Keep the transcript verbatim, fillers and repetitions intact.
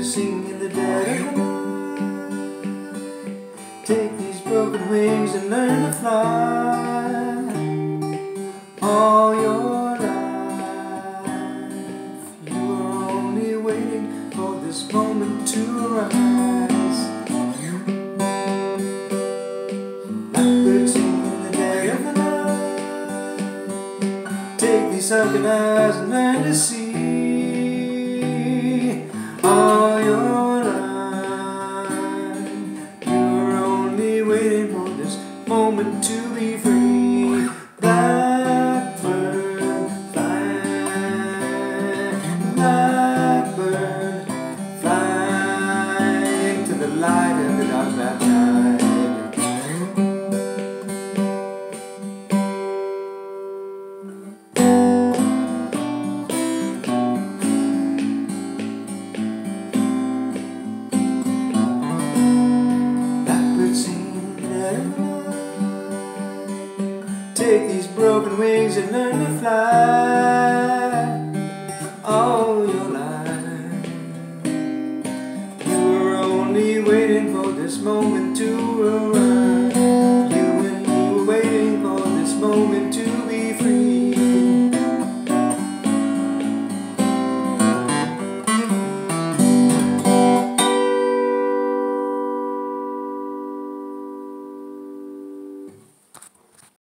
Blackbird sing in the dead of the night. Take these broken wings and learn to fly all your life. You are only waiting for this moment to arise. Blackbird sing in the dead of the night. Take these sunken eyes and learn to see all your life. You're only waiting for this moment to be free. Blackbird fly, blackbird fly into the light of the dark black night. Take these broken wings and learn to fly all your life. You were only waiting for this moment to arrive.